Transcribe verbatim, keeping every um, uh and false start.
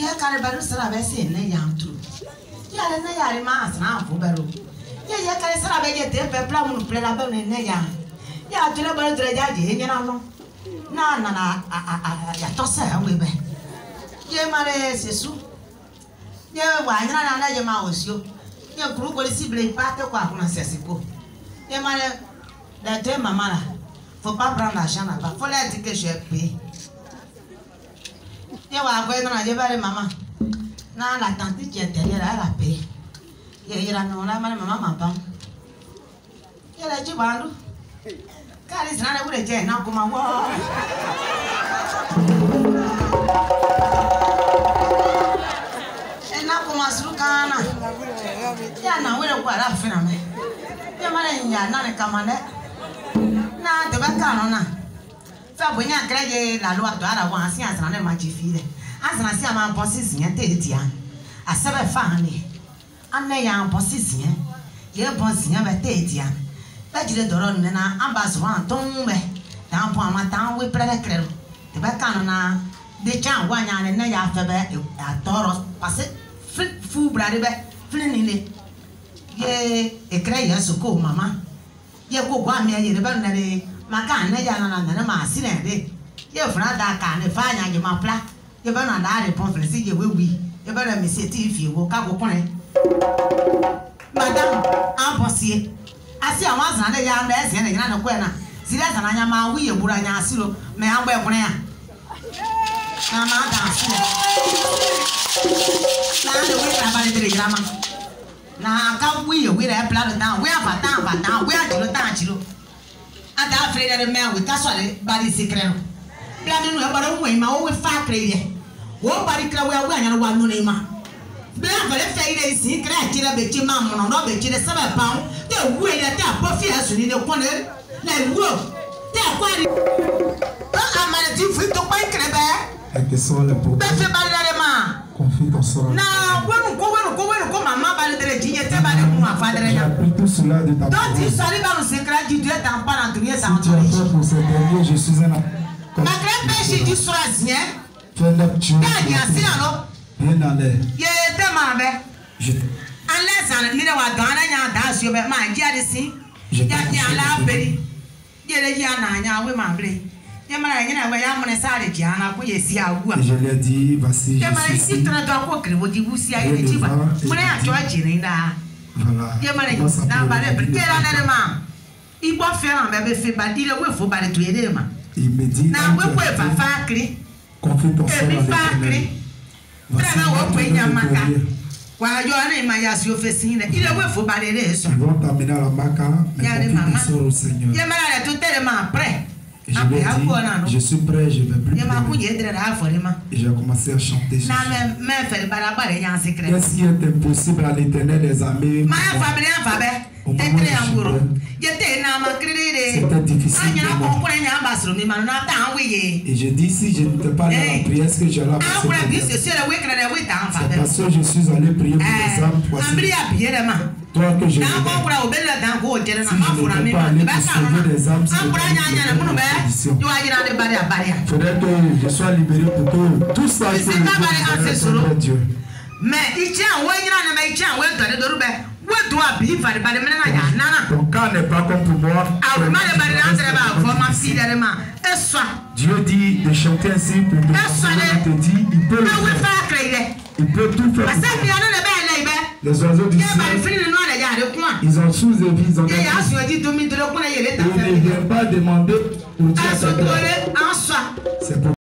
ya kare baru sara be se ne yam tru ya le ne ya ri ma asna fu baru ya ya kare sara be je te pe pla mu ple la be ne ya ya tule baru tre ja je nya na no na na na ya to se we be ye mare se su ye wa nya na na je ma osio ye kuru ko si ble pa te kwa kuna se siko ye mare da te mama la faut pas prendre l'argent là-bas faut leur dire que je vais payer. Ye wa ko na je bare mama na la tante qui est derrière elle a payé ye ira no la mama mama pa ye la ji balu kali sana na bure je na kuma wo e na kuma surukana ya na wele kwa la fina me ye mara nya na ne kamane na te ba kanu na fa bonya kreje la loi to ara wa asi asana ne ma chi fi de asana si ama posisi nya te dia asebe fa ni anne ya posisi nya ye posisi nya ba te dia ta jire doro ne na ambaso wa ton be ta po ama ta we prele krelo te ba kanu na de chan wa nya ne na ya fe be atoro passe fu brade be flini le ye e kreye soko mama ye ko gwa mi ye ba na le maka ne ja na na ma si ne de ye fra da ka ne fa nya je ma pla ye ba na da re pon fle si ye we wi ye ba na mi se ti fi wo ka ko kun madam amposie asi awon azan ne ya na ese ne nya na ko na si le azan anya ma wi ye bura nya asiro me agba e kun ya na ma da si na le we na ba de grama na ka wi ye we re pla da we afa ta afa ta we ajiro ta ajiro ada afre de me we ka so le bari secret plan nu e bara we ma we fa kreye wo bari kra we we anya no wa nu ne ma be afre fe ire si kra kira be chi ma mo no be chi de sebe pa te we de ta po fi asu ni ne ko ne na wo te kwari ba amana ti fu to pa kra be e ke so le po be fe bari de ma confie ton sort na we nu ko we nu ko we nu ko mama bari de ji ye te bari mu afa de ya tout cela de ta donc tu sali ba no secret du Dieu t'en pas dans crier ça tu as fait pour ces derniers je suis un ma crème pêche du soisien tu es lecture bien assis alors bien dans l'air ye te ma be je unless an mi wa dana nya da so be ma ji ade si ya ji ala beri ye le ji ana nya we ma bre ye mara nya na we ya mone sare ji ana ko ye si awu a je lui ai dit voici ye mara je si suis tra do ko kire wo ji busi ayi ne ji ba mone a jo ji ni da voilà ye mara na ba le bre ke la ne ma igbo fe ran be be fe ba dire we fo ba le to ere ma il me dit na we ko e fa fa kire confie ton sort e mi fa à kire l'éternel tra na wo ko nya maka wa yo na ma ya si ofesi ne ile we fo ba le re so ils vont t'amener à la Maca mais confie ton sort au Seigneur ye mara le to tele ma après et je lui ai dit je suis prêt je vais plus ye ma ku pleurer. ye dre ra fo le ma Et j'ai commencé à chanter na me me fe bara bare nya secret qu'est-ce qui est impossible à l'éternel des armées ma fa be fa be tetre anguro ye te na ma krire c'était difficile anya pour ko moi. ko nya ba sro mi ma na ta wi ye Et je dis si je n'étais pas dans la prière est-ce que j'allais a passer ko bi pour se se le we krere we ta fa c'est be parce que je suis allé prier pour les âmes ambri voici a biere ma toi que je na ko veux ko la obele da ko jere na si ma je fura mi n'étais pas ma allé ba pour ka sauver na des âmes c'est ambra nya nya na munu be condition yo ajira de bare a bare il faudrait que je sois libéré pour que tout ça Mais que c'est pas pareil, c'est solo. Dieu mais ichi an we nyira na me ichi an we do de do be we do a bi fa de bare me na ya na na ton cas n'est pas comme pour moi a ma de bare na tere ba fo ma fi de ma eso Dieu dit de chanter ainsi pour te il te dit il peut le na we faire fa krede il peut tout faire asa bi ana na be na ibe les oiseaux du ye ba ciel fi ni no na ja de ku a ils ont sous et ils ont ye ya so ji to mi de ko na ye le ta ils fa ne viennent pas demander pour Dieu a so sa to grâce. le an so C'est pour